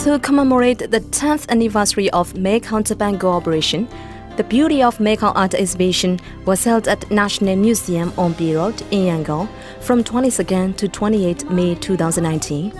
To commemorate the 10th anniversary of Mekong-Japan Cooperation, the Beauty of Mekong Art Exhibition was held at National Museum on B Road in Yangon from 22nd to 28 May 2019.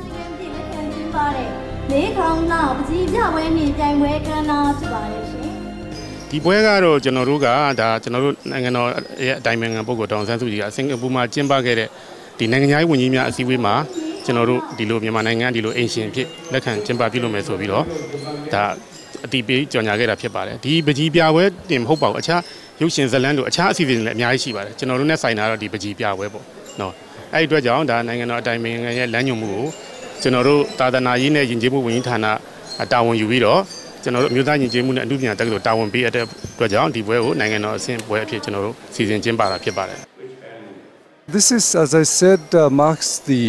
Theပွဲကတော့ကျွန်တော်တို့ကဒါကျွန်တော်တို့နိုင်ငံတော်ရဲ့အတိုင်ပင်ခံပုဂ္ဂိုလ်ဒေါအောင်ဆန်းစုကြည်ကစင်ကာပူမှာကျင်းပခဲ့တဲ့ဒီနိုင်ငံခြားရေးဝန်ကြီးများအစည်းအဝေးမှာကျွန်တော်တို့ဒီလိုမြန်မာနိုင်ငံဒီလိုအင်ရှင်ဖြစ်လက်ခံကျင်းပပြုလုပ်မယ်ဆိုပြီးတော့ဒါအတိပေးကြော်ညာခဲ့တာဖြစ်ပါတယ်ဒီပကြီးပြပွဲတင်မဟုတ်ပါဘူးအခြားရုပ်ရှင်ဇာတ်လမ်းတို့အခြားအစီအစဉ်တွေလည်းအများကြီးရှိပါတယ်ကျွန်တော်တို့နဲ့ဆိုင်တာတော့ဒီပကြီးပြပွဲပေါ့နော်အဲ့ဒီအတွက်ကြောင့်ဒါနိုင်ငံတော်အတိုင်ပင်ခံရဲ့လမ်းညွှန်မှုကိုကျွန်တော်တို့သာသနာရေးနဲ့ယဉ်ကျေးမှုဝန်ကြီးဌာနတာဝန်ယူပြီးတော့ကျွန်တော်တို့အမျိုးသားယဉ်ကျေးမှုနဲ့အမှုပညာတက္ကသိုလ်တာဝန်ပေးအပ်တဲ့အတွက်ကြောင့်ဒီပွဲကိုနိုင်ငံတော်အဆင့်ပွဲအဖြစ်ကျွန်တော်တို့စီစဉ်ကျင်းပတာဖြစ်ပါတယ် This is, as I said, marks the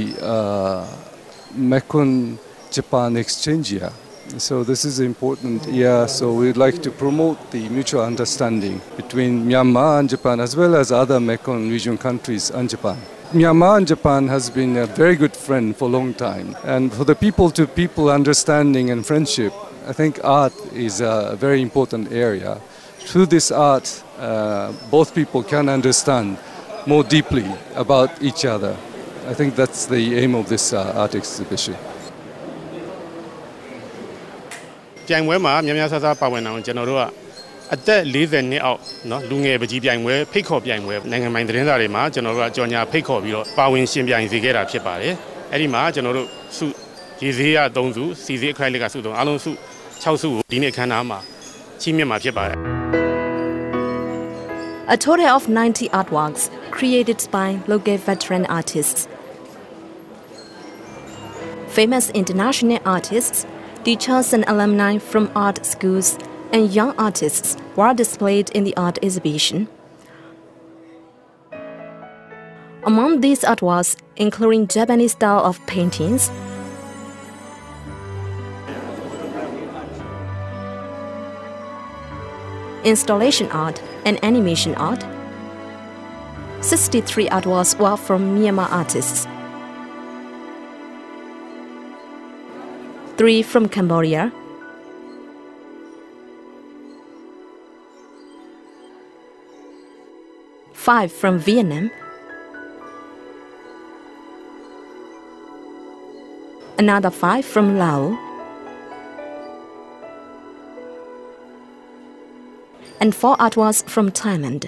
Mekong-Japan exchange year. So this is important year. So we'd like to promote the mutual understanding between Myanmar and Japan, as well as other Mekong region countries and Japan. Myanmar and Japan has been a very good friend for a long time. And for the people-to-people understanding and friendship, I think art is a very important area. Through this art, both people can understand more deeply about each other. I think that's the aim of this art exhibition. ပြိုင်ပွဲမှာများများဆဆပါဝင်အောင်ကျွန်တော်တို့ကအသက်40နှစ်အောက်เนาะလူငယ်ပကြီးပြိုင်ပွဲဖိတ်ခေါ်ပြိုင်ပွဲနိုင်ငံပိုင်သတင်းစာတွေမှာကျွန်တော်တို့ကကြော်ညာဖိတ်ခေါ်ပြီးတော့ပါဝင်ရှင်ပြိုင်စေခဲ့တာဖြစ်ပါတယ်အဲ့ဒီမှာကျွန်တော်တို့စုရေစေးရ3စုစီစေးအခရိုက်လက်ကစု3အားလုံးစု6စုကိုဒီနေ့ခန်းသားမှာချီးမြှင့်မှာဖြစ်ပါတယ် A total of 90 artworks created by local veteran artists. Famous international artists, teachers and alumni from art schools, and young artists were displayed in the art exhibition. Among these artworks, including Japanese style of paintings, installation art and animation art, 63 artworks were from Myanmar artists, 3 from Cambodia, 5 from Vietnam, another 5 from Laos, and 4 artworks from Thailand.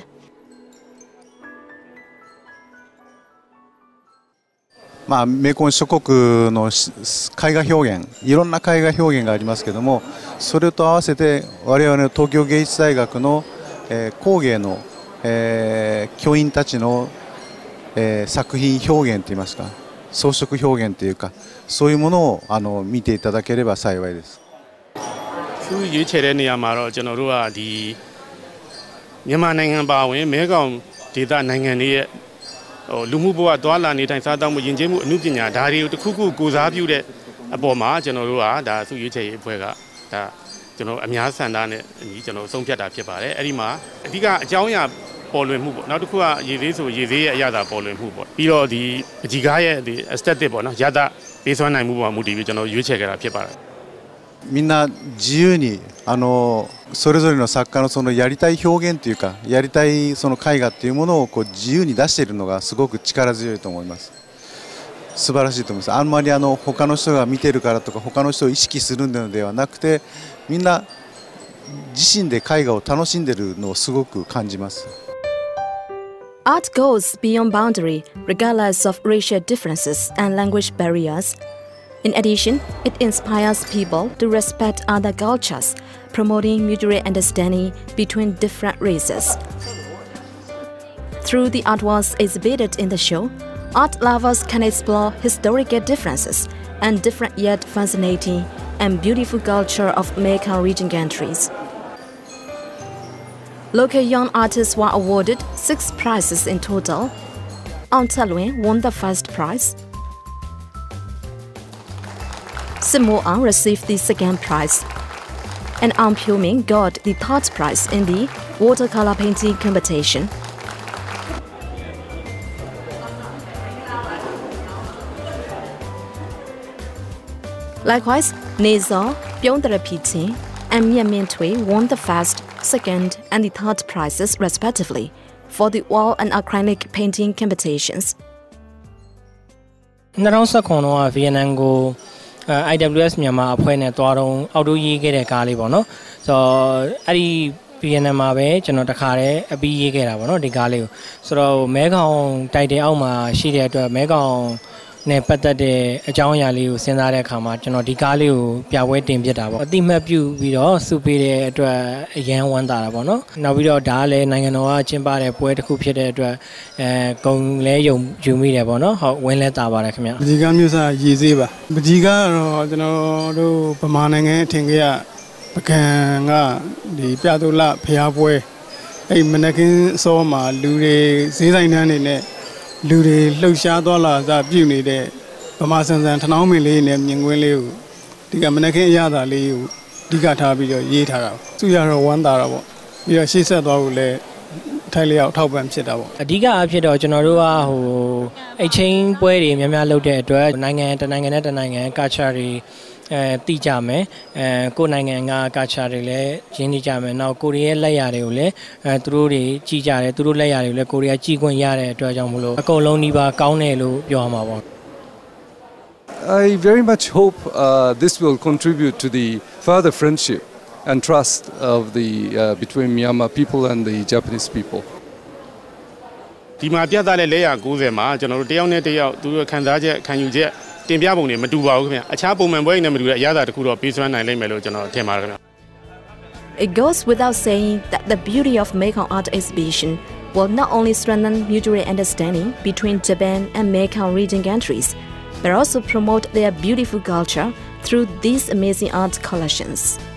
まあメコン諸国の絵画表現、いろんな絵画表現がありますけども、それと合わせて我々の東京芸術大学の工芸の教員たちの作品表現といいますか、装飾表現というか、そういうものを見ていただければ幸いです。 သူရွေးချယ်တဲ့နေရာမှာတော့ကျွန်တော်တို့ကဒီမြန်မာနိုင်ငံပါဝင်မဲကောင်ဒေသနိုင်ငံတွေရဲ့လူမှုဘဝတွာလာနေထိုင်စားတောက်မှုယဉ်ကျေးမှုအမှုပညာဒါတွေကိုတစ်ခုခုကိုစားပြုတဲ့အပေါ်မှာကျွန်တော်တို့ကဒါသူရွေးချယ်ရေးအဖွဲ့ကဒါကျွန်တော်အများဆန္ဒနဲ့အညီကျွန်တော်ဆုံးဖြတ်တာဖြစ်ပါတယ်အဲ့ဒီမှာအဓိကအကြောင်းအရာပေါ်လွင်မှုပေါ့နောက်တစ်ခုကရေသေးဆိုရေသေးရဲ့အရာသာပေါ်လွင်မှုပေါ့ပြီးတော့ဒီအကြီးကားရဲ့ဒီ aesthetic ပေါ့နော်ရသပေးစွမ်းနိုင်မှုပေါ်မူတည်ပြီးကျွန်တော်ရွေးချယ်ခဲ့တာဖြစ်ပါတယ်みんな自由にそれぞれの作家のそのやりたい表現というかやりたいその絵画っていうものをこう自由に出しているのがすごく力強いと思います。素晴らしいと思います。あんまり他の人が見てるからとか他の人を意識するのではなくてみんな自身で絵画を楽しんでるのをすごく感じます。 Art goes beyond boundary regardless of racial differences and language barriers. In addition, it inspires people to respect other cultures, promoting mutual understanding between different races. Through the artworks exhibited in the show, art lovers can explore historical differences and different yet fascinating and beautiful culture of Mekong region countries. Local young artists were awarded 6 prizes in total. Aung Thaluin won the first prize. Simo Ang received the second prize, and Ang Pyo Min got the third prize in the watercolor painting competition. Likewise, Nezo, Byongdarapitin, and Mianmin Tui won the first, second, and the third prizes respectively for the wall and acrylic painting competitions. 2019 Vietnam go IWS မြန်မာအဖွဲ့နဲ့တွားတော့အောက်တိုးရေးခဲ့တဲ့ကားလေးပေါ့နော်ဆိုတော့အဲ့ဒီ Vietnam မှာပဲကျွန်တော်တခါတည်းအပြီးရေးခဲ့တာပေါ့နော်ဒီကားလေးကိုဆိုတော့မဲကောင်တိုက်တဲ့အောက်မှာရှိတဲ့အတွက်မဲကောင်နဲ့ပတ်သက်တဲ့အကြောင်းအရာလေးကိုစဉ်းစားတဲ့အခါမှာကျွန်တော်ဒီကားလေးကိုပြပွဲတင်ပြတာပေါ့အတိမတ်ပြုပြီးတော့စုပေးတဲ့အတွက်အရန်ဝမ်းသာတာပေါ့နော်နောက်ပြီးတော့ဒါကလည်းနိုင်ငံတော်ကကျင်းပတဲ့ပွဲတစ်ခုဖြစ်တဲ့အတွက်ဂုံလဲယုံယူမိတယ်ပေါ့နော်ဟုတ်ဝင်းလဲတာပါတယ်ခင်ဗျပကြီးကားမျိုးစားရည်စေးပါပကြီးကားကတော့ကျွန်တော်တို့ဗမာနိုင်ငံအထင်ကြီးကပကံကဒီပြတုလဖျားပွဲအဲ့မနက်ခင်းအစောမှာလူတွေဈေးဆိုင်တန်းနေနဲ့လူတွေလှုပ်ရှားသွားလာစားပြုနေတဲ့ဗမာဆန်ဆန်ထနောင်းမင်းလေးနဲ့မြင်ကွင်းလေးကိုဒီကမနက်ခင်းအရသာလေးကိုအဓိကထားပြီးတော့ရေးထားတာသူရတော့ဝမ်းသာတာပေါ့ပြီးတော့ရှေ့ဆက်သွားဖို့လည်းထိုင်လျောက်ထောက်ပံ့ဖြစ်တာပေါ့အဓိကအဖြစ်တော့ကျွန်တော်တို့ကဟိုအချင်းပွဲတွေများများလုပ်တဲ့အတွက်နိုင်ငံတနိုင်ငံနဲ့တနိုင်ငံကာချာတွေတိကြမယ်ကိုယ်နိုင်ငံကကာချာတွေလည်းရင်းနှီးကြမယ်နောက်ကိုရီးယားလက်ရာတွေကိုလည်းသူတို့တွေကြီးကြတယ်သူတို့လက်ရာတွေကိုလည်းကိုရီးယားကြီးခွင့်ရတဲ့အတွက်ကြောင့်မလို့အကုန်လုံးဒီပါကောင်းတယ်လို့ပြောရမှာပေါ့ I very much hope this will contribute to the further friendship and trust of the between Myanmar people and the Japanese people. ဒီမှာပြသတဲ့490မှာကျွန်တော်တို့တယောက်နဲ့တယောက်သူတို့ခံစားချက်ခံယူချက်တင်ပြပုံတွေမတူပါဘူးခင်ဗျအခြားပုံမှန်ပွဲတွေနဲ့မတူတဲ့အရာတစ်ခုတော့ပေးစွမ်းနိုင်လိမ့်မယ်လို့ကျွန်တော်ထင်ပါတယ်ခင်ဗျ It goes without saying that the beauty of Mekong Art Exhibition will not only strengthen mutual understanding between Japan and Mekong region countries, but also promote their beautiful culture through these amazing art collections.